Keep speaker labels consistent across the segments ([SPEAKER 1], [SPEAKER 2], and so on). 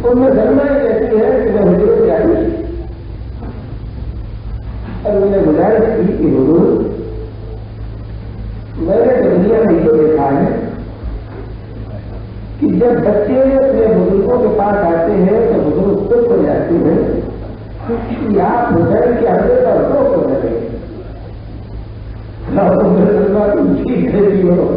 [SPEAKER 1] میں سلمہ کہتی ہے کہ میں حضور جانی اور میں نے گزارش کی کہ حضور میں نے دنیا میں یہ دیکھا ہے کہ جب بچے اپنے بزرگوں کے پاس آتے ہیں تو بزرگ خود ہو جاتے ہیں کہ آپ حسین کے حملے کا روک ہو جائے تم ٹھیک رہتی ہو.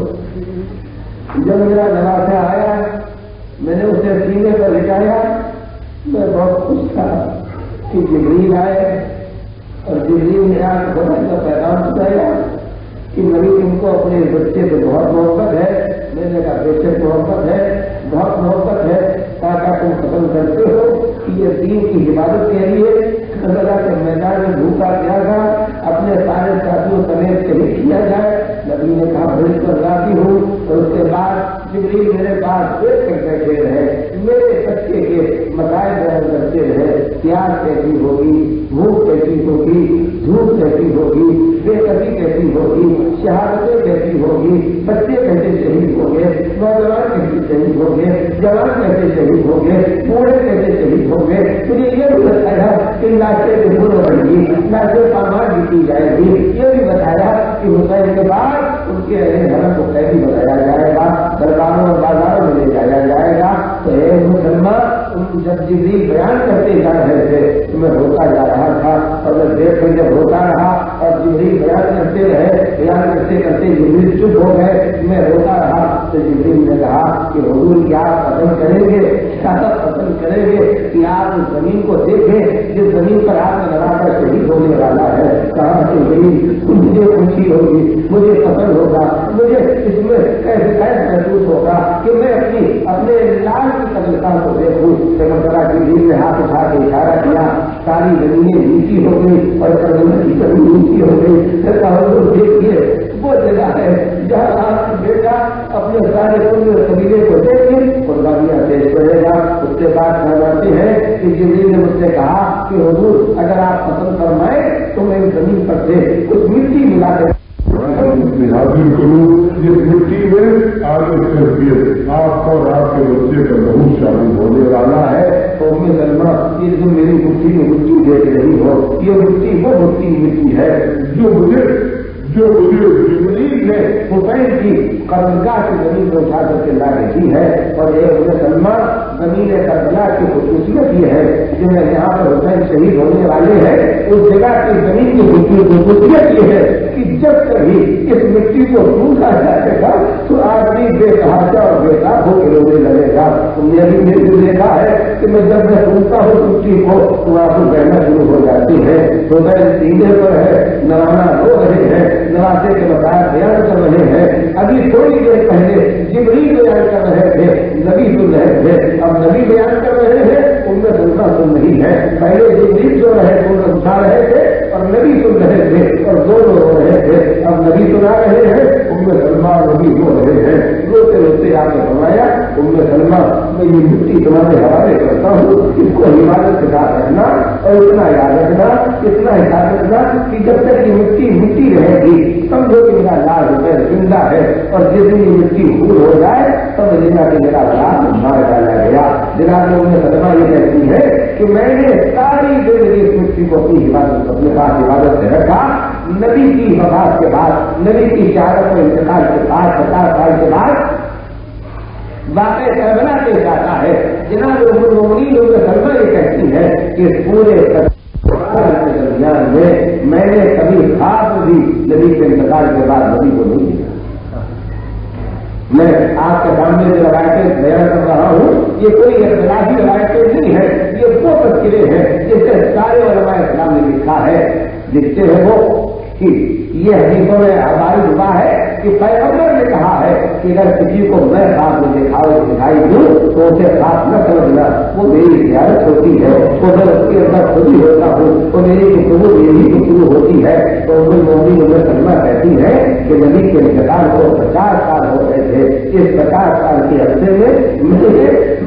[SPEAKER 1] جب میرا نواسا آیا میں نے اسے سینے پر لٹایا میں بہت خوش تھا کہ جبریل آئے اور جبریل نے آ کے خدا کا پیغام بتایا کہ نبی ان کو اپنے بچے سے بہت محبت ہے. میں نے کہا بے شک محبت ہے, بہت محبت ہے. کہا تم پسند کرتے ہو کہ یہ دین کی حفاظت کے لیے کربلا کے میدان میں بھوکا کیا تھا اپنے سارے ساتھیوں سمیت شہید کیا جائے. نبی نے کہا بھائی پر راضی ہوں. اور اس کے بعد جبریل میرے پاس دیکھ کر بیٹھے رہے, میرے بچے کے مسائل بیان کرتے رہے. پیاس کیسی ہوگی, بھوک کیسی ہوگی, دھوپ کیسی ہوگی, بے کسی کیسی ہوگی, شہادتیں کیسی ہوگی, بچے کیسے شہید ہوں گے, نوجوان کیسے شہید ہوں گے, جوان کیسے شہید ہوں گے, بوڑھے کیسے شہید ہوں گے. مجھے یہ بھی بتایا کہ لاشیں بھول بڑھیں گی, لاشیں پامال بھی کی جائے گی. یہ بھی بتایا کہ حسین کے بعد ان کے حرم کو قیدی بنایا جائے گا, درباروں اور بازاروں میں لے جایا جائے گا. تو اے مسلمان جب جبریل بیان کرتے جا رہے تھے تو میں روتا جا رہا تھا اور میں دیکھ کر جب روتا رہا اور جبریل بیان کرتے رہے, بیان کرتے کرتے جبریل چپ ہو گئے, میں روتا رہا تو جبریل نے کہا کہ حضور کیا آپ پسند کریں گے, کیا پسند کریں گے کہ آپ اس زمین کو دیکھیں جس زمین پر آپ کا نواسا شہید ہونے والا ہے. کہا کہ مجھے خوشی ہوگی, مجھے پسند ہوگا, مجھے اس میں کیسے محسوس ہوگا کہ میں اپنے لال کی قبرستان کو دیکھوں. مرتبہ جبریل نے ہاتھ اٹھا کے اشارہ کیا, ساری زمینیں نیچی ہو گئی اور کربلا کی زمین نیچی ہو گئی. حضور دیکھیے وہ جگہ ہے جہاں آپ کا بیٹا اپنے سارے قبیلے کو دیکھ کے قربانیاں پیش کرے گا. اس کے بعد فرماتے ہیں کہ جبریل نے مجھ سے کہا کہ حضور اگر آپ پسند فرمائیں تو میں اس زمین پر سے کچھ مٹی ملا دیں
[SPEAKER 2] حاضر کروں. یہ مٹی میں آگے تربیت آپ اور آپ کے بچے کا بہت شامل ہونے والا ہے.
[SPEAKER 1] تو میں سلمہ یہ جو میری مٹھی میں مٹی دیکھ رہی ہو, یہ مٹی وہ مٹی ہے
[SPEAKER 2] جو مجھے
[SPEAKER 1] جبریل نے حسین کی قبرگاہ کی زمین کو اٹھا کر کے لا رہی ہے. اور یہ مسلمان زمین کربلا کی خصوصیت یہ ہے جو یہاں پر حسین شہید ہونے والے ہیں, اس جگہ کی زمین کی خصوصیت یہ ہے کہ جب کبھی اس مٹی کو ڈھونڈا جائے گا تو آدمی بے تحاشا اور بے تاب ہو کے رونے لگے گا. تم نے بھی دیکھا ہے کہ میں جب میں ڈھونڈتا ہوں مٹی کو تو آپ کو بہنا شروع ہو جاتی ہے. حسین سینے پر ہے, نوانا رو رہے ہیں, نواسے کے مسائل بیان کر رہے ہیں. ابھی تھوڑی دیر پہلے جبریل بیان کر رہے تھے, نبی سن رہے تھے, اب نبی بیان کر رہے ہیں, ان میں سننا سن رہی ہے. پہلے جبریل جو رہے تھے ان اٹھا رہے تھے اور نبی سن رہے تھے اور دونوں رو رہے تھے. اب نبی سنا رہے ہیں, ان میں سلمان نبی رو رہے ہیں. روتے روتے آپ نے فرمایا ان میں سلمان میں یہ مٹی تمہارے حوالے کرتا ہوں, اس کو حفاظت کے ساتھ رکھنا اور اتنا یاد رکھنا, اتنا حساب رکھنا کہ جب تک یہ مٹی رہے گی سمجھو کہ میرا لال حسین زندہ ہے, اور جس دن یہ مٹی پور ہو جائے تب لینا کہ میرا لال مار ڈالا گیا. جناب نے انہیں صدمہ یہ کہتی ہے کہ میں نے ساری زندگی اس مٹی کو اپنی حفاظت اپنے پاس حفاظت سے رکھا. نبی کی وفات کے بعد, نبی کی شہادت و انتقال کے بعد 50 سال کے بعد واقع کربلا پیش آتا ہے. جناب ام المؤمنین سلمہ یہ کہتی ہے کہ پورے کے درمیان میں نے کبھی خواب بھی نبی کے انتقال کے بعد نبی کو نہیں دیکھا. میں آپ کے سامنے جو روایتیں بیان کر رہا ہوں یہ کوئی اختلافی روایتیں نہیں ہے, یہ وہ تذکرے ہیں جس سے سارے علماء اسلام نے لکھا ہے. لکھتے ہیں وہ کہ یہ حدیثوں میں ہماری دعا ہے کہ پیغمبر نے کہا ہے کہ اگر کسی کو میں خواب میں دکھائی دوں تو اسے خواب نہ سمجھنا, وہ میری زیارت ہوتی ہے, تو میں اس کے اندر خود ہی ہوتا ہوں, تو میری گفتگو یہی گفتگو ہوتی ہے. تو ان مومن میں سلمہ کہتی ہے کہ نبی کے انتقال کو 50 سال ہو گئے تھے. اس 50 سال کے عرصے میں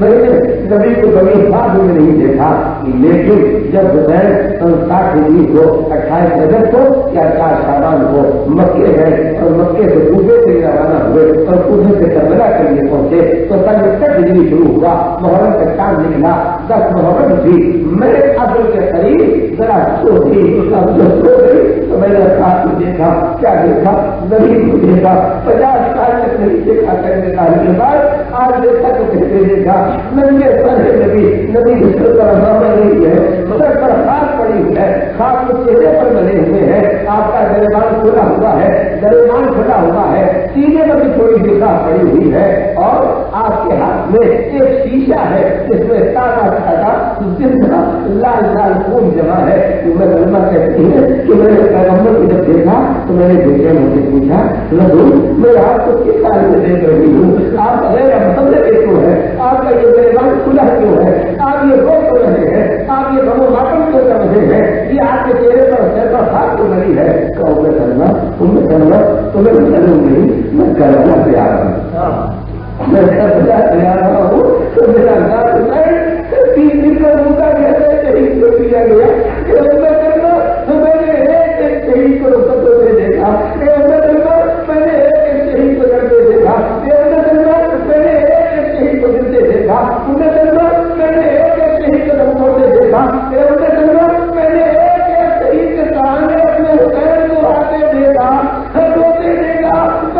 [SPEAKER 1] میں نے نبی کو کبھی خواب میں نہیں دیکھا، لیکن جب حسین 60 ہجری کو 28 رجب کو یا 4 شعبان کو مکے گئے اور مکے سے کوفے کے لیے روانہ ہوئے اور کوفے سے کربلا کے لیے پہنچے تو 61 ہجری شروع ہوا، محرم کا چاند نکلا، 10 محرم تھی، میرے قبر کے قریب ذرا سو تھی، اب جو سو گئی تو میں نے خواب کو دیکھا، کیا دیکھا؟ نبی کو دیکھا، 50 سال تک نہیں دیکھا کرنے کے بعد آج دیکھا تو کہتے دیکھا، نبی سر نبی نبی سر پر ہمارا نہیں ہے، سر پر خاص پڑی ہوئی ہے، خاص کو چہرے پر بنے ہوئے ہیں، آپ کا گریبان کھلا ہوا ہے، گریبان کھلا ہوا ہے، سینے پر بھی تھوڑی سی خاص پڑی ہوئی ہے، اور آپ کے ہاتھ میں ایک شیشہ ہے جس میں تازہ تازہ لال لال خون جمع ہے۔ میں غلطہ کہتی ہے کہ میں نے پیغمبر کو جب دیکھا تو میں نے بیٹے مجھے پوچھا، میں آپ کو کس حال میں دیکھ رہی ہوں، آپ غیر مسئلے کے کیوں ہے، آپ کا یہ گریبان کھلا کیوں ہے، آپ یہ رو کیوں رہے ہیں، آپ یہ غم و ماتم کیوں کر رہے ہیں، یہ آپ کے چہرے پر سر پر ہاتھ کیوں لگی ہے؟ کہو میں کرنا تمہیں معلوم نہیں، میں کرنا تیار ہوں، میں کرنا تیار ہوں، تو میرا نام حسین 3 دن کا روزہ شہید کو دیا گیا، تو میں نے ایک شہید کو رخصتوں سے دیکھا، میں نے ایک شہید کو کرتے دیکھا، میں نے ایک شہید کو دلتے دیکھا، میں نے ایک شہید کو دموڑتے دیکھا، میں نے ایک شہید کے سامنے اپنے حسین کو آتے دیکھا، روتے دیکھا،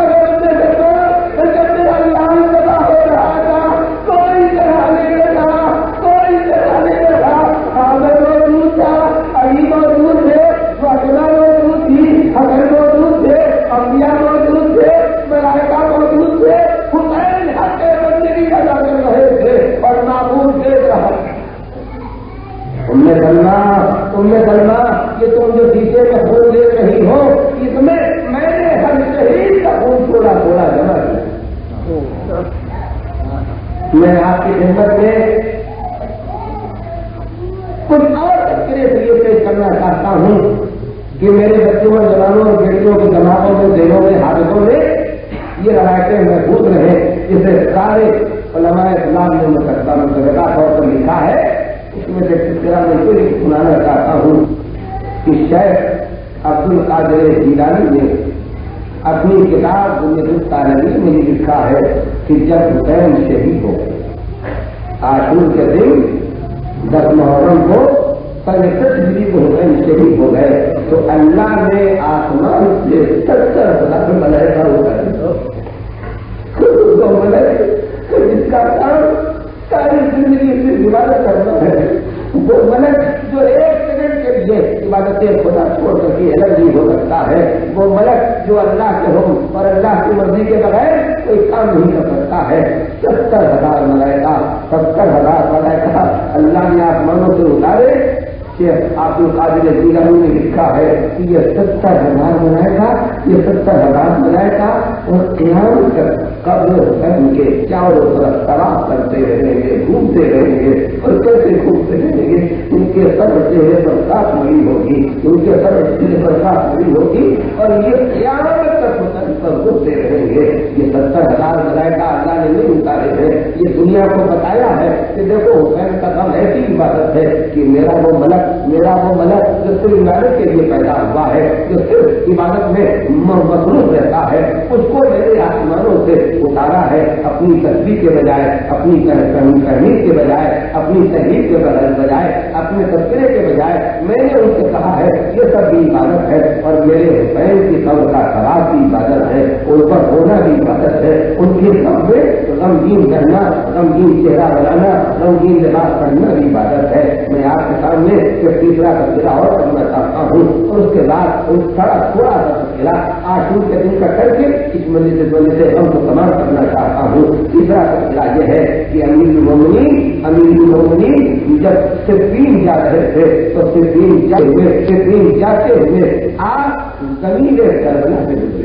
[SPEAKER 1] جب میرا لال سدا ہو رہا تھا کوئی طرح نہیں رہا، کوئی طرح نہیں رہا، حاضر موجود تھا، علی موجود تھے، فاطمہ موجود تھی، حسن موجود تھے، انبیاء موجود تھے، ملائکہ موجود تھے، حسین حق بندگی ادا کر رہے تھے اور معبود دیکھ رہا تھا۔ تم نے کرنا کہ تم جو پیچھے میں خون دیکھ رہی ہو، اس میں نے ہر شہید کا خون تھوڑا تھوڑا جمع کیا۔ میں آپ کی خدمت میں کچھ اور تذکرے سے یہ پیش کرنا چاہتا ہوں کہ میرے بچوں اور جوانوں اور بیٹیوں کے دماغوں میں، ذہنوں میں، حادثوں میں یہ روایتیں محفوظ رہے، جسے سارے علماء اسلام نے متفقہ طور پر لکھا ہے۔ اس میں سے تذکرہ میں کوئی سنانا چاہتا ہوں کہ شیخ عبد القادر جیلانی نے اپنی کتاب بنیاد الطالبین میں لکھا ہے کہ جب حسین شہید ہو عاشور کے دن 10 محرم کو 65 ہجری کو حسین شہید ہو گئے تو اللہ نے آسمان سے 70,000 ملائکہ جس کا کام ساری زندگی سے عبادت کرنا ہے، وہ ملک جو 1 سیکنڈ کے لیے عبادت خدا چھوڑ کر کے الگ ہو سکتا ہے، وہ ملک جو اللہ کے حکم اور اللہ کی مرضی کے بغیر کوئی کام نہیں کر سکتا ہے، 70,000 ملائکہ 70,000 ملائکہ اللہ نے آسمانوں سے اتارے۔ شیخ عبد القادر جیلانی نے لکھا ہے کہ یہ 70,000 ملائکہ، یہ 70,000 ملائکہ اور قیامت تک قبر حسین کے چاروں طرف طواف کرتے رہیں گے، گھومتے رہیں گے، اور کیسے گھومتے رہیں گے؟ ان کے سب چہرے پر ساتھ ملی ہوگی، ان کے سب چہرے پر ساتھ ملی ہوگی، اور یہ قیامت تک حسین پر گھومتے رہیں گے۔ یہ 70,000 ملائکہ اللہ نے نہیں اتارے ہیں، یہ دنیا کو بتایا ہے کہ دیکھو حسین کا کام ایسی عبادت ہے کہ میرا وہ ملک جو صرف عبادت کے لیے پیدا ہوا ہے، جو صرف عبادت میں مصروف رہتا ہے، اس کو میرے آسمانوں سے اتارا ہے، اپنی تصویر کے بجائے، اپنی تحریر کے بجائے، اپنی تحریر کے بجائے، اپنے تذکرے کے بجائے میں نے ان سے کہا ہے یہ سب بھی عبادت ہے، اور میرے حسین کی قبر کا خراب بھی عبادت ہے، ان پر ہونا بھی عبادت ہے، ان کی سب میں غمگین رہنا، غمگین چہرہ بنانا، غمگین لباس پہننا بھی عبادت ہے۔ میں آپ کے سامنے ایک تیسرا تذکرہ اور کرنا چاہتا ہوں، اور اس کے بعد تھوڑا سا تذکرہ عاشور کے دن کا کر کے اس مجلس سے ہم کو تمام کرنا چاہتا ہوں۔ تیسرا تذکرہ یہ ہے کہ امیر المومنین جب صفین جا رہے تھے تو صفین جاتے ہوئے آپ زمین کربلا سے گزرے۔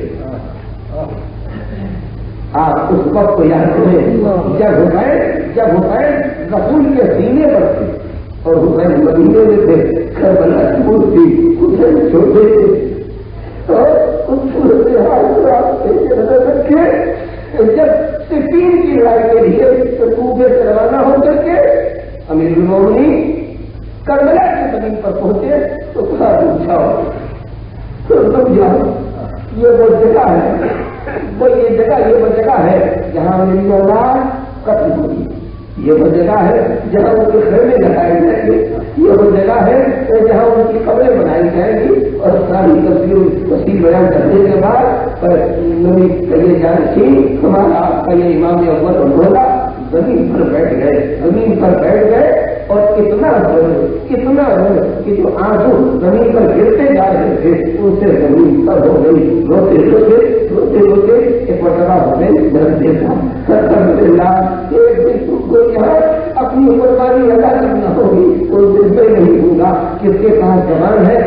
[SPEAKER 1] آپ اس وقت کو یاد کریں جب حسین رسول کے سینے پر تھے اور حسین مدینے میں تھے، کربلا دور تھی، حسین چھوٹے تھے، اور اس صورت حال کو آپ نظر رکھے جب सिद्दीन की लड़ाई के लिए तो कूफे से रवाना हो करके अमीरुल मोमिनीन करबला की जमीन पर पहुंचे तो थोड़ा पूछा तो समझा ये वो जगह है, ये वो जगह है जहां मेरी औलाद कत्ल होगी, ये वो जगह है जहां उनके खेमे लगाए जाएंगे, ये वो जगह है जहां उनकी कब्रें बनाई जाएंगी। और सारी तस्वीर बयान करने के बाद नबी कहिए जान थी हमारा आपका ये इमाम अव्वल होगा जमीन पर बैठ गए और इतना रोए कि जो आंसू जमीन पर गिरते जा रहे थे उनसे जमीन पर हो गई, रोते रोते एक मरतबा हो गए एक दिन तुमको यहाँ अपनी कुर्बानी अदा करना होगी, उस दिन मैं नहीं दूंगा। किसके पास जबान है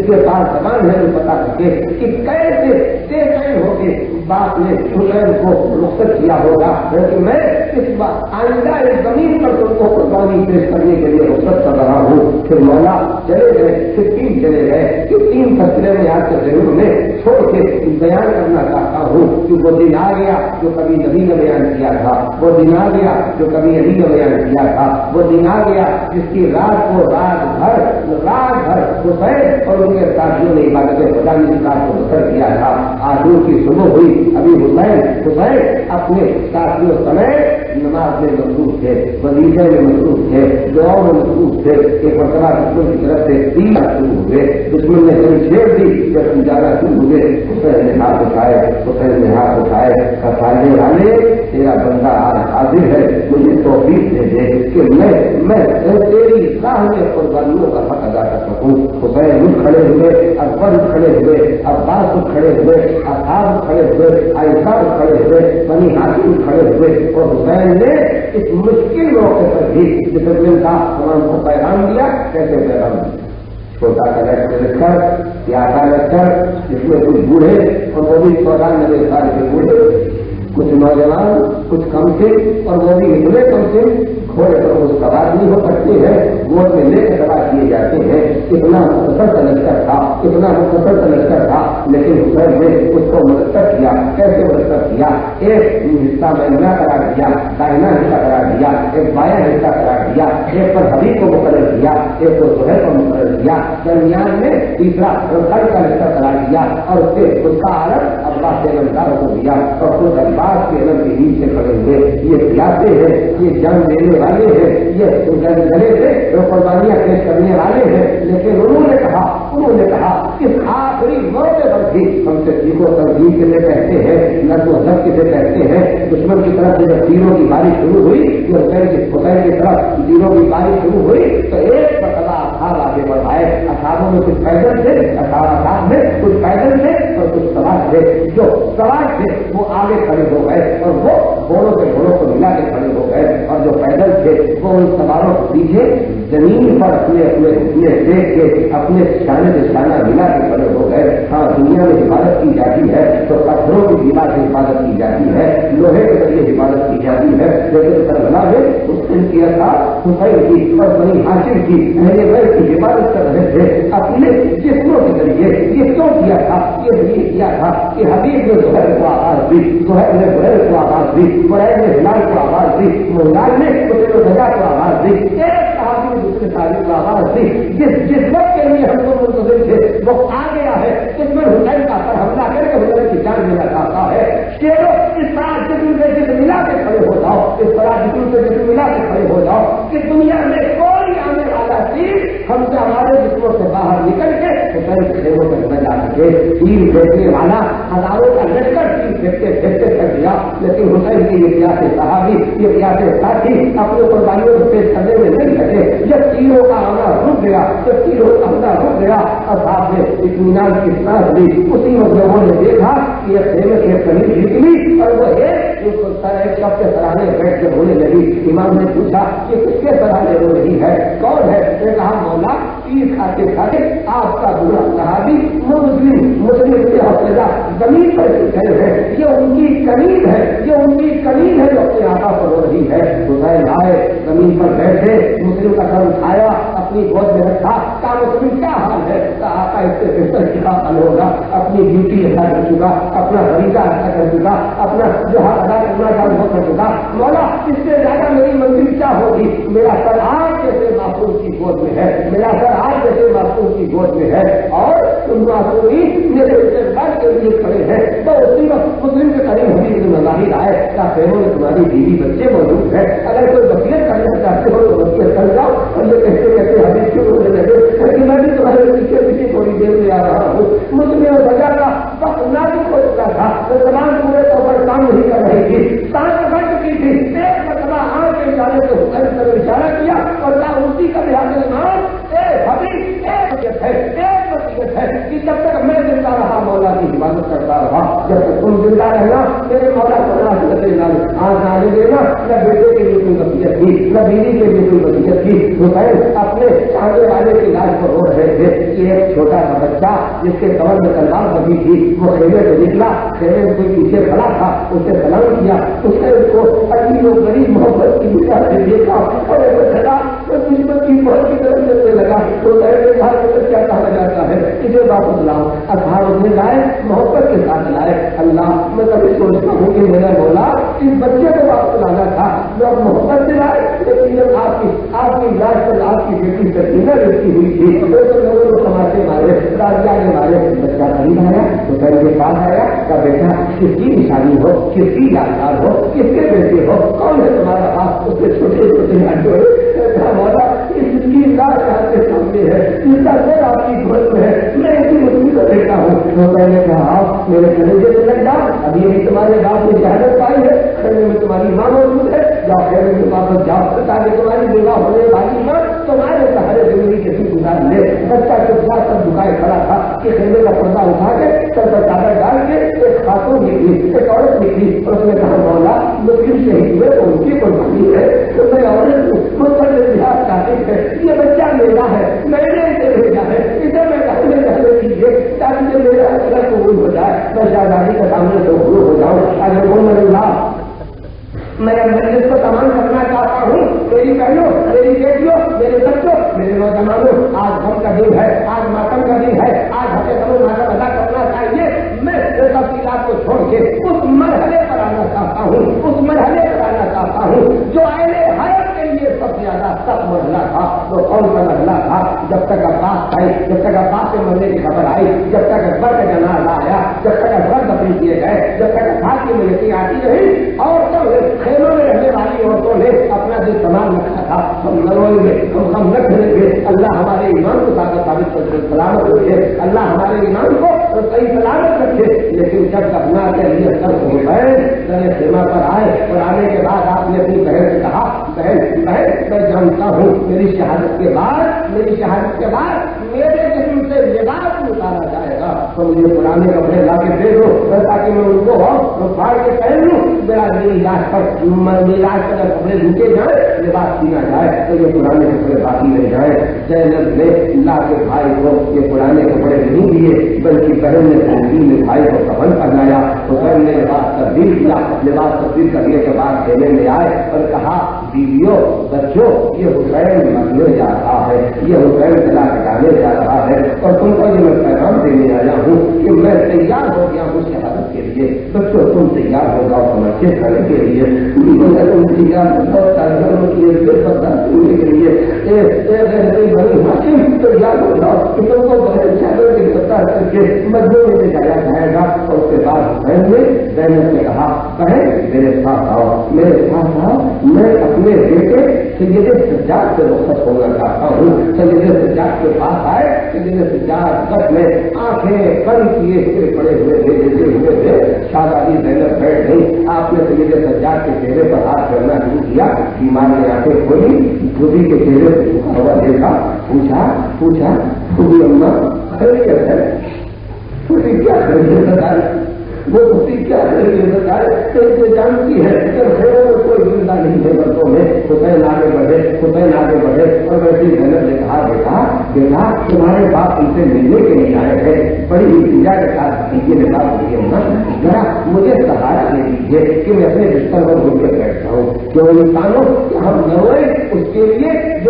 [SPEAKER 1] वो पता सके कि कैसे बेचैन होके बाप ने हुसैन को रुखसत किया होगा कि मैं इस बार आइंदा इस जमीन पर तुमको कुर्बानी पेश करने के लिए रुखसत कर रहा हूँ। फिर मौला चले गए, फिर 3 चले गए कि 3 फैसले में आज के जरूर में छोड़ के बयान करना चाहता हूँ कि वो दिन आ गया जो कभी नबी ने बयान किया था, वो दिन आ गया जो कभी अली ने बयान किया था, वो दिन आ गया जिसकी रात को रात भर हुसैन और उनके साथियों ने इबादत खुदा की रात को बसर किया था। आजू की सुबह हुई, अभी हुसैन अपने साथियों समेत नमाज में मसरूफ थे, वजीफे में मसरूफ थे, दुआओं में मसरूफ थे। एक मरतबा दुश्मन की तरफ से तीर शुरू हुए, दुश्मन ने कहीं छेड़ दी, जब गुजारा शुरू हुए हुसैन ने हाथ उठाए सामने वाले तेरा बंदा आज हाजिर है, मुझे तौफीक दे दे कि मैं तेरी राह में कुर्बानियों का हक अदा कर सकूं। हुसैन उठ खड़े हुए, अकबर उठ खड़े हुए, अब्बास उठ खड़े हुए, असहाब उठ खड़े हुए, आयशा उठ खड़े हुए, बनी हाशिम उठ खड़े हुए और हुसैन ने इस मुश्किल मौके पर भी डिसिप्लिन का तमाम को पैगाम दिया। कैसे पैगाम दिया? छोटा सा लश्कर, प्यासा लश्कर, जिसमें कुछ बूढ़े और वो भी 94 साल के बूढ़े, कुछ नौजवान, कुछ कम से और वो भी इतने कम से घोड़े पर वो सवार नहीं हो सकते हैं, गोद में लेकर सवार किए जाते हैं। इतना मुख्तसर लश्कर था, लेकिन हुसैन ने उसको मुरतब किया। कैसे मुरतब किया? एक हिस्सा मैमना करार दिया, दाहिना हिस्सा करार दिया, एक बाया हिस्सा करार दिया, एक पर हबीब को मुकर्रर किया, एक को सुहैब को मुकर्रर किया, दरमियान में तीसरा रफाई का हिस्सा करार दिया और उसका आलम अब्बास के अलमदारों को दिया और खुद अब्बास के अलम के नीचे खड़े हुए। ये प्यासे हैं, ये जंग देने वाले हैं, ये गले से कुर्बानियां पेश करने वाले हैं, लेकिन उन्होंने कहा इस आखिरी मौके पर भी हमसे सीखो तंजीम के लिए कहते हैं, नज़्म अदब किसे कहते हैं। दुश्मन की तरफ से जब तीरों की बारिश शुरू हुई, हुसैन की तरफ तीरों की बारिश शुरू हुई तो एक मरतबा असहाब आगे बढ़ाए। असहाबों में कुछ पैदल थे, असहाब में कुछ पैदल थे और कुछ सवार थे। जो सवार थे वो आगे खड़े हो गए और वो घोड़ों से घोड़ों को मिला के खड़े हो गए और जो पैदल थे वो उन सवारों को पीछे जमीन पर अपने देख के अपने शाने से शाना मिला के खड़े हो गए। हाँ, दुनिया में हिफाजत की जाती है तो पत्थरों की दीवार से हिफाजत की जाती है, लोहे के जरिए हिफाजत की जाती है, लेकिन करबला में हुसैन की था, हुसैन की और बनी हाशिम की अहले बैत की हिफाजत कर रहे थे अपने जिस्मों के जरिए। ये क्यों किया था? ये इसलिए किया था कि हबीब ने सुहैब को आवाज दी, सुहैब ने बुरैर को आवाज दी, बुरैर ने हिलाल को आवाज दी, मुहलाल ने सजा को आवाज दी, एक सहाबी ने दूसरे सहाबी को आवाज दी। जिस वक्त के लिए हम लोग मुंतज़िर थे वो आ गया है, इसमें हुसैन का पर हमला करके हुसैन की जान लेना चाहता है। चलो इस तरह जिसम मिला के खड़े हो जाओ, इस तरह जिसम मिला के खड़े हो जाओ कि दुनिया में कोई आने वाला चीज हमसे हमारे जिस्मों से बाहर निकल के हुसैन के खेमों तक न जा सके। तीर फेंकने वाला हजारों का लश्कर तीर फेंकते कर दिया, लेकिन हुसैन के ये प्यासे सहाबी, ये प्यासे साथी अपने कुर्बानियों को पेश करने में नहीं लगे। जब तीरों का आना रुक गया, जब तीरों का हमला रुक गया और साहब ने इत्मीनान की सांस ली। उसी वक्त लोगों ने देखा कि यह खेमे के करीब निकली और वो एक शब्द के सराहने बैठ के होने लगी। इमाम ने पूछा कि किसके सराहने हो रही है, कौन है? ने कहा मौला तीर खाते खाते आपका बुरा सहाबी मुस्लिम के हौसला जमीन पर गए हैं। ये उनकी कमीज है, ये उनकी कमीज है जो अपने आका पर हो रही है। हुसैन आए, जमीन पर बैठे, मुस्लिम का सर उठाया, अपनी गोद में रखा। काम तुम्हें क्या हाल है? आका इससे बेहतर क्या हाल होगा? अपनी ड्यूटी अदा कर चुका, अपना फरीदा अदा कर चुका, अपना जो हक अदा करना था वो कर चुका। मौला इससे ज्यादा मेरी मंजिल क्या होगी? मेरा सर आज जैसे मासूम की गोद में है, मेरा सर आज जैसे मासूम की गोद में है, और तुम मासूमी मेरे इस्तेमाल के लिए खड़े हैं। तो उसी वक्त मुस्लिम के करीब हबीब मज़ाहिर आए, क्या प्रेमों में तुम्हारी बीवी बच्चे मौजूद है? अगर कोई वसीयत करना चाहते हो तो वसीयत कर जाओ। और ये कहते कहते हबीब क्यों होने लगे कि मैं भी तुम्हारे पीछे पीछे थोड़ी देर में आ रहा हूँ। मुझे सजा का वक्त नाजुक हो चुका था, तो तमाम पूरे तौर पर काम नहीं कर रही थी, सांस बढ़ चुकी थी। एक मरतबा आंख के इशारे से हुसैन पर इशारा किया और ना उसी का लिहाज है कि जब तक मैं जिंदा रहा मौला की हिफाजत करता रहा, जब तक तुम जिंदा रहना मेरे मौला को आज आने देना। न बेटे के लिए कोई वसीयत थी, न बीवी के लिए कोई वसीयत थी। हुसैन अपने चाहने वाले की लाश पर रो रहे थे कि एक छोटा सा बच्चा जिसके कमर में तलवार बंधी थी वो खेमे से निकला, खेमे में कोई पीछे खड़ा था, उसे सलाम किया, उसने उसको अजीब और गरीब मोहब्बत की निगाह से देखा और चला तो दुश्मन की बहुत की तरफ चलने लगा। तो क्या कहा जाता है इसे वापस लाओ। अखाड़ उसने लाए, मोहब्बत के साथ लाए। अल्लाह मैं कभी सोचता हूँ कि मेरा मौला इस बच्चे को वापस लाना था, जो मोहब्बत से लाए, लेकिन जब आपकी लाश पर आपकी बेटी सकीना लिखी हुई थी तो लोगों को समाते मारे, राजिया ने मारे। बच्चा करीब आया तो घर के पास आया, का बेटा किसकी निशानी हो, किसकी यादगार हो, किसके बेटे हो, कौन है तुम्हारा बाप? उसके छोटे छोटे हाथ जोड़े, मौला इसकी लाश आपके सामने है, इसका सर आपकी गोद में है, मैं इसी मुस्लिम को देखता हूँ। तो मैंने कहा मेरे कलेजे से लग जाओ, अभी अभी तुम्हारे बाप ने शहादत पाई है, खेमे में तुम्हारी माँ मौजूद है, जाओ खेमे में वापस जाओ ताकि तुम्हारी विवाह होने वाली माँ तुम्हारे सहारे जिंदगी के सुख गुजार ले। बच्चा चुपचाप सब झुकाए खड़ा था कि खेमे का पर्दा उठा के सर पर चादर डाल के एक खातून निकली, एक औरत निकली और उसने कहा मौला मुस्लिम शहीद हुए तो उनकी कुर्बानी है, तो मैं औरत मुस्लिम इतिहास तारीख है, ये बच्चा मेरा है, मैंने इसे भेजा है, इसे मैं कहने कहने कीजिए ताकि मेरा अगर कबूल हो जाए, मैं शाहजादी के सामने से कबूल हो जाऊँ। अगर वो मैं मजलिस को तमाम करना चाहता हूँ। मेरी बहनों, मेरी बेटियों, मेरे बच्चों, मेरे नौजवानों, आज गम का दिन है, आज मातम का दिन है, आज हमें समझ मातम अदा करना चाहिए। मैं तफसीलात को छोड़ के उस मरहले पर आना चाहता हूँ, उस मरहले पर आना चाहता हूँ जो आए हयात के लिए सबसे ज्यादा सख्त मरहला था। वो कौन सा मरहला था? जब तक अब्बास आई, जब तक अब्बास के मरने की खबर आई, जब तक अकबर का जनाजा आया, जब तक अकबर दफन किए गए, जब तक अब्बास की मलकियां आती रही और खेलों में रहने वाली औरतों ने अपना दिल संभाल रखा था। हम न रोएंगे, हम न करेंगे, अल्लाह हमारे ईमान को साबित सलामत रखे, अल्लाह हमारे ईमान को सही सलामत रखे। लेकिन जब अपना के लिए सर हो गए, सीमा पर आए और आने के बाद आपने अपनी बहन से कहा बहन मैं जानता हूँ मेरी शहादत के बाद मेरे जिस्म से लिबास उतारा जाएगा, तो मुझे पुराने कपड़े ला के दे दो ताकि मैं उनको फाड़ के पहन लूँ। मेरी लाश पर अगर कपड़े लूटे जाए, लिबास सीना जाए तो ये पुराने कपड़े बाकी रह जाए। जैनब ने ला के भाई को ये पुराने कपड़े नहीं दिए, बल्कि बहन ने तहजीब में भाई को कफन पहनाया। तो बहन ने लिबास तब्दील किया। लिबास तब्दील करने के बाद खेमे में आए और कहा बीवियों बच्चों ये हुसैन मरने जा रहा है, ये हुसैन गला कटाने जा रहा है और तुमको ये मैं पैगाम देने आया हूँ कि मैं तैयार हो गया हूँ शहादत के लिए। बच्चों तुम तैयार हो जाओ समझे खाने के लिए, तुम तैयार हो जाओ कार्यक्रम के लिए हाकिम तैयार हो जाओ कि तुमको बहन चादर के गिरफ्तार करके मजदूर में ले जाया जाएगा। और उसके बाद बहन ने कहा बहन मेरे साथ आओ, मेरे साथ आओ, मैं अपने बेटे सैयद सज्जाद से रुखसत होना चाहता हूँ। सैयद सज्जाद के पास आए, सैयद सज्जाद गट में आंखें बंद किए हुए पड़े हुए थे। शाहजादी ज़ैनब बैठ गई। आपने सैयद सज्जाद के चेहरे पर हाथ करना शुरू किया। बीमार ने आंखें खोली, खुदी के चेहरे पर झुका हुआ देखा, पूछा खुदी अम्मा खैरियत है? खुदी क्या खैरियत है? वो खुदी क्या खैरियत है? तो जानती है कि खैरों में कोई जिंदा नहीं है बंदों में। हुसैन आगे बढ़े और वैसे ज़ैनब ने कहा बेटा तुम्हारे बाप तुमसे मिलने के लिए आए हैं, बड़ी इल्तिजा के साथ ये बात होगी ना, जरा मुझे सहारा दे दीजिए कि मैं अपने बिस्तर पर घूम के बैठता हूँ। जो इंसानों हम न रोए उसके लिए जो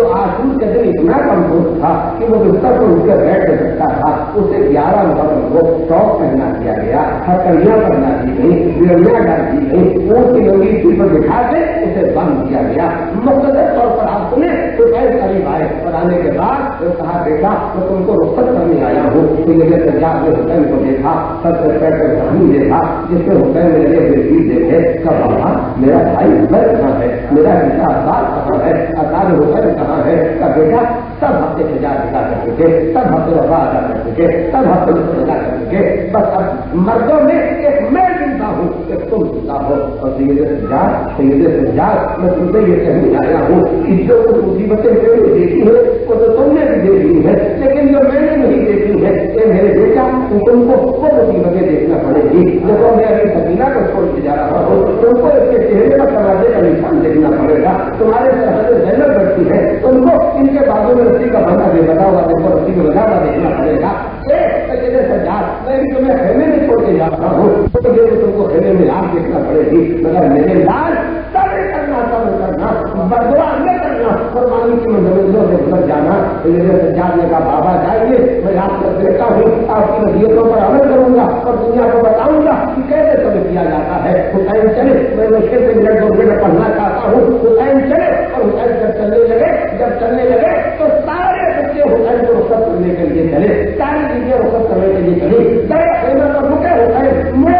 [SPEAKER 1] जो आसूद के दिन इतना कमजोर था कि वो बिस्तर पर उठकर बैठ सकता था, उसे 11 मुहर्रम को टॉप पहना दिया गया, हथकड़ियां पहना दी गई, बिरलियां डाल दी गई, ऊँट की लंबी चीज पर बिठा के उसे बंद किया गया। मुख्तलिफ तौर पर आप सुने तो करीब आए और आने के बाद कहा बेटा मैं तुमको रुखसत करने आया हूँ। तो ये पंजाब में हुसैन को देखा, सबसे बैठकर कहानी देखा जिसमें हुसैन ने लगे हुए देखे का बाबा मेरा भाई घर कहाँ है, मेरा बेटा अब्बास कहाँ है, अब्बास हुसैन कहाँ है का बेटा सब हफ्ते सजा दिला कर चुके, सब हफ्ते वफा अदा कर चुके, सब हफ्ते सजा कर चुके, बस अब मर्दों में एक मैं जिंदा हूँ एक तुम जिंदा हो। और सैयद सज्जाद मैं तुमसे ये कहने आया हूँ कि जो मुसीबतें मैंने देखी है वो तो तुमने भी देखी है, लेकिन जो मैंने नहीं देखी है ये मेरे बेटा तुमको वो मुसीबतें देखना पड़ेगी। जब मैं अभी सकीना को छोड़ के जा रहा हूँ तुमको इसके चेहरे पर तमाशे का निशान देखना पड़ेगा। तुम्हारे सरहद जैनब बैठती है तुमको इनके बाजू में रस्सी का बंधा दे बता हुआ तुमको रस्सी में बजा हुआ देखना पड़ेगा। मैं भी तुम्हें खेमे में छोड़ के जा रहा हूँ तो ये तुमको खेमे में आग देखना पड़ेगी, मगर मेरे लाल सब्र करना बदवा न करना, कुर्बानी की मंजिलों से गुजर जाना। तो ये सज्जाद ने कहा बाबा जाइए मैं आपको देखता हूँ, आपकी नसीहतों पर अमल करूंगा और दुनिया को बताऊंगा कि कैसे सब किया जाता है। हुसैन चले, मैं मुश्किल से मिनट 2 मिनट पढ़ना चाहता हूँ। हुसैन चले और हुसैन जब चलने लगे तो सारे बच्चे हुसैन को रुखसत करने के लिए चले, सारी चीजें रुखसत करने के लिए चली। रुके हुसैन मुड़े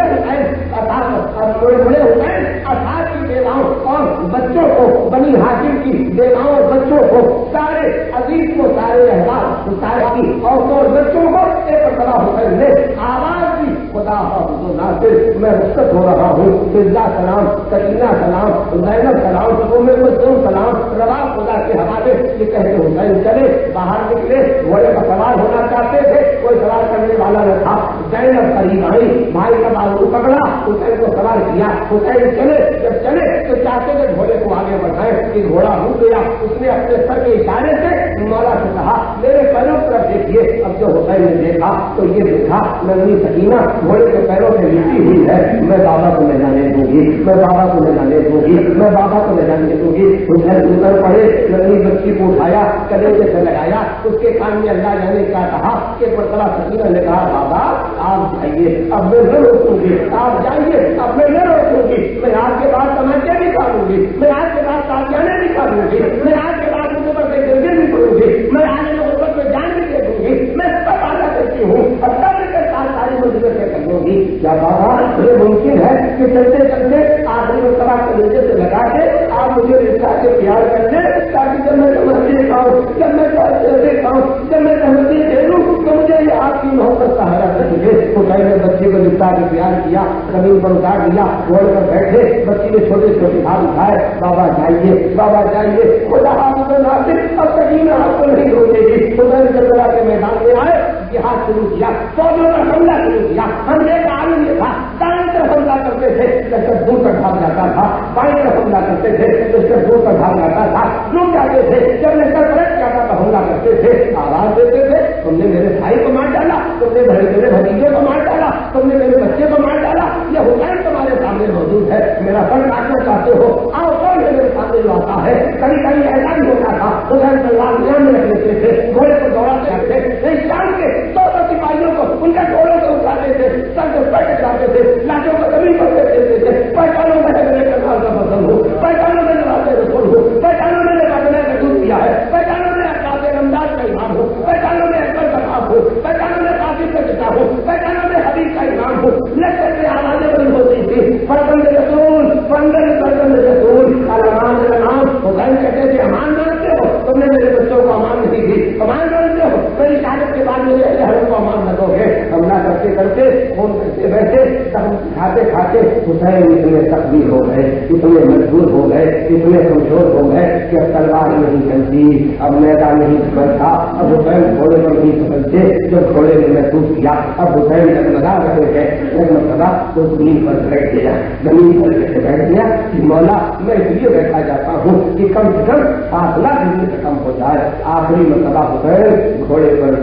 [SPEAKER 1] हुसैन अर्थात की बेवाओं और बच्चों को, बनी हाकिम की बेवाओं और बच्चों को, सारे अजीज को, सारे अहबाब सारे की औरतों और बच्चों को एक मरतबा हुसैन ने आवाज दी खुदा हाफिज़ नासिर मैं रुखसत हो रहा हूँ। फिजा सलाम, सकीना सलाम, ज़ैनब सलाम, उम्मे कुलसूम सलाम, रवा खुदा के हवाले। ये कहते हुसैन चले बाहर निकले, घोड़े पर सवार होना चाहते थे, कोई सवार करने वाला न था। ज़ैनब करीब आई, भाई का बाजू पकड़ा, हुसैन को सवार किया। हुसैन चले, जब चले तो चाहते थे घोड़े को आगे बढ़ाए कि घोड़ा रुक गया। उसने अपने सर के इशारे से मौला से कहा मेरे पैरों पर देखिए। अब जो हुसैन ने देखा तो ये देखा नन्ही सकीना घोड़े के पैरों से लिपटी हुई है। मैं बाबा को ले जाने दूंगी, मैं बाबा को ले जाने दूंगी, मैं बाबा को ले जाने दूंगी। हुसैन उतर पड़े, नन्ही बच्ची को उठाया, कलेजे से लगाया, उसके कान में अल्लाह जाने क्या कहा कि मरतबा सकीना ने कहा बाबा आप जाइए, अब मैं न रोकूंगी, आप जाइए, अब मैं न रोकूंगी। मैं आपके बाद तमाचे निकालूंगी, मैं आपके बाद तालियाने निकालूंगी, मैं आपके बाद मुझे पर से गिरने भी करूंगी, मैं आने लोगों पर जान भी दे दूंगी। मैं सब आशा करती हूँ और सब के साथ सारी मुसीबत से करूंगी। क्या बाबा ये मुमकिन है कि चलते चलते आखिरी मरतबा कलेजे से लगा के आप मुझे रिश्ता के प्यार कर ले, ताकि जब मैं समझते खाऊं, जब मैं खाऊं, जब मैं समझती दे लूँ तो मुझे ये आपकी मोहब्बत सहारा सके। तो कहीं ने बच्चे को रिश्ता के प्यार किया, जमीन पर उतार दिया, घोड़े पर बैठे, बच्ची ने छोटे छोटे हाथ उठाए, बाबा जाइए, बाबा जाइए, खुदा हाफिज़ नासिर अब सकीना आपको नहीं रोकेगी। खुदा ने करबला के मैदान में आए, जिहाद शुरू किया, फौजों पर हमला शुरू किया। हमले का आलम ये था दाएं तरफ हमला करते थे लश्कर दूर तक भाग जाता था, बाएं तरफ हमला करते थे लश्कर दूर तक भाग जाता था, रुक जाते थे जब लश्कर पलट जाता था हमला करते थे, आवाज देते थे तुमने मेरे भाई को मार डाला, तुमने मेरे भतीजे को मार डाला, तुमने मेरे बच्चे को मार डाला, ये हुसैन तुम्हारे सामने मौजूद है, मेरा सर काटना चाहते हो आओ कौन है मेरे सामने जो आता है। कहीं कहीं ऐसा भी होता था हुसैन तलवार ध्यान में रख लेते थे, घोड़े को दौड़ाते थे, शाम के 100 सिपाहियों को उनका घोड़ों को उठाते थे, सर को पट जाते थे, लाशों को जमीन पर देते थे। पहचानो मैंने मेरे करनाल का बदल हूँ, पहचानो मैंने रास्ते रसूल हूँ, पहचानो मैंने बदले का दूध किया है, पहचानो मैं काफी रमजान का इमाम हूँ, पहचानो मैं अकबर का बाप हूँ, पहचानो मैं काफिर का पिता हूँ, पहचानो मैं हबीब का इमाम हूँ। लश्कर से आवाजें बंद होती थी, फरजंद रसूल, फरजंद रसूल, अमान अमान। हुसैन कहते थे अमान मानते हो, तुमने मेरे बच्चों को अमान नहीं दी, अमान मानते हो, मेरी शहादत के बाद मेरे अहल को अमान न दोगे। हमला करते करते फोन करते बैठे, खाते खाते हुसैन इतने तकबीर हो गए, इतने मजबूर हो गए, इतने कमजोर हो गए कि अब तलवार नहीं चलती, अब मैदान नहीं समझता, अब हुसैन घोड़े पर नहीं समझते। जब घोड़े ने महसूस किया अब हुसैन लगा रहे हैं, लगा तो जमीन पर बैठ गया, जमीन पर बैठ गया कि मौला मैं इसलिए बैठा जाता हूँ कि कम से कम फासला जमीन से कम हो जाए। आखिरी मरतबा हुसैन घोड़े पर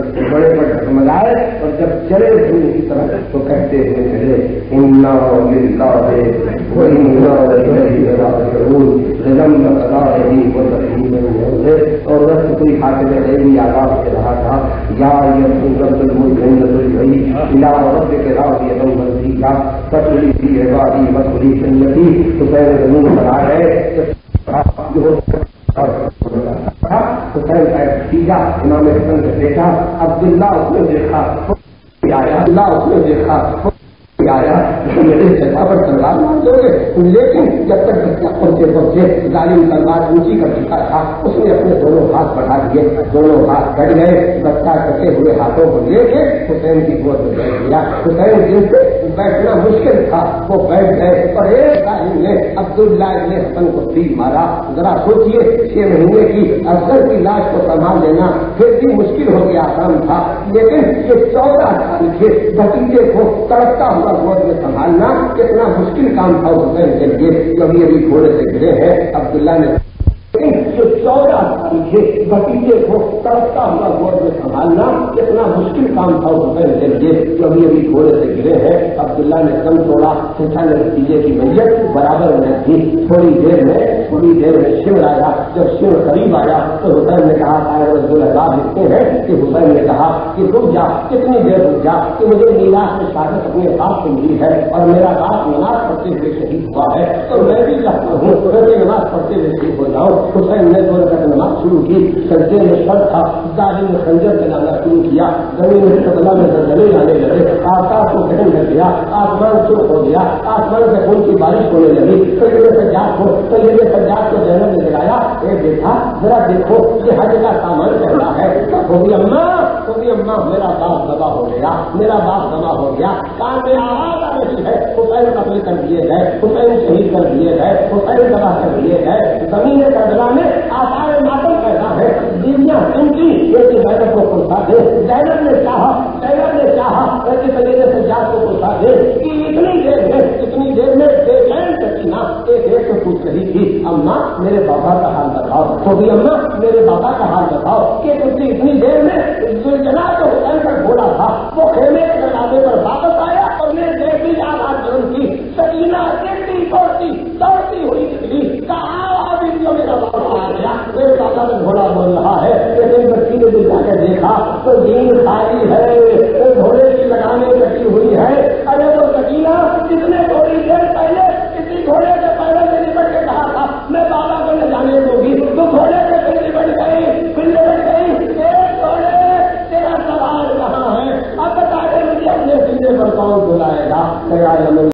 [SPEAKER 1] ढकमलाए और जब चले जमीन की तरफ तो कहते हुए चले इन्ना लिल्लाहि व इन्ना इलैहि राजिऊन। और दूसरी खातिर में आगाज से रहा था या के राव बंदी का सचुरी थी बारी मसूरी जन्नती हुसैन जमीन बना है हुसैन का भतीजा इमाम हसन का बेटा अब्दुल्ला उसने देखा आया उसने देखा आया मेरे जगह पर तलवार मार दोगे, लेकिन जब तक बच्चा पहुंचे जालिम तलवार ऊंची कर चुका था उसने अपने दोनों हाथ बढ़ा दिए, दोनों हाथ कट गए, बच्चा कटे हुए हाथों को लेके हुसैन की गोद में बैठ गया। हुसैन जिनसे बैठना मुश्किल था वो बैठ गए और एक जालिम ने अब्दुल्ला इब्न हसन को तीर मारा। जरा सोचिए 6 महीने की अफसर की लाश को संभाल लेना फिर भी मुश्किल हो गया, आसान था, लेकिन ये 14 साल के भतीजे को तड़पता हुआ गोद में संभालना कितना मुश्किल काम था हुसैन के लिए। कभी अभी घोड़े से गिरे हैं अब्दुल्ला ने जो 14 साल के भतीजे को तड़पता हुआ गोद में संभालना कितना मुश्किल काम था हुसैन के लिए। कभी अभी घोड़े से गिरे हैं अब्दुल्ला ने दम तोड़ा, सोचा ने भतीजे की मैयत बराबर में थी। थोड़ी देर में शिव आया। जब शिव करीब आया तो हुसैन ने कहा लिखते हैं कि हुसैन ने कहा कि रुक जा, कितनी देर रुक जा कि मुझे मीरास में शहादत अपने बाप को मिली है और मेरा बाप नमाज पढ़ते हुए शहीद हुआ है, तो मैं भी चाहता हूँ मैं नमाज पढ़ते हुए शहीद हो जाऊँ। हुसैन ने 2 रकात नमाज शुरू की। सजदे में सर था, जालिम ने खंजर चलाना शुरू किया, जमीन में तबला में जलजले आने लगे, आकाश को गहन कर दिया, आसमान चुप हो गया, आसमान से खून की बारिश होने लगी। सैयद सज्जाद को जहनम में जगाया, देखा जरा देखो ये हज का सामान कहना है। होगी अम्मा मेरा बाप दबा हो गया, मेरा बाप दबा हो गया, कान में आवाज आ रही है हुसैन कत्ल कर दिए गए, हुसैन शहीद कर दिए गए, हुसैन दबा कर दिए गए। जमीन करबला में आसार मातम पैदा है, बीवियां उनकी एक बैठक को पुरसा दे। जैनब ने चाहा कि सैयद सज्जाद को पुरसा दे कि इतनी देर में बेचैन सकीना एक तो पूछ रही थी अम्मा मेरे बाबा का हाल बताओ, तो भी अम्मा मेरे बाबा का हाल बताओ कि तुझे इतनी देर में जनाब जो हुसैन का घोड़ा था वो खेमे के दरवाजे पर